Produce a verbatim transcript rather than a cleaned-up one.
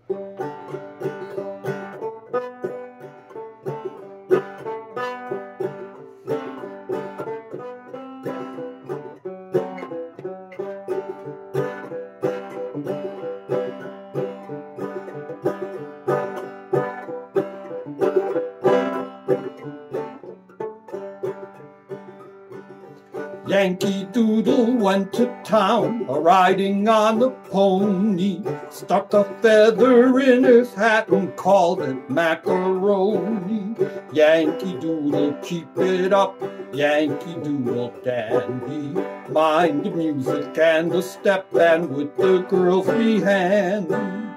Yankee Doodle went to town, a-riding on a pony, stuck a feather in his hat and called it macaroni. Yankee Doodle, keep it up, Yankee Doodle dandy, mind the music and the step, and with the girls be handy.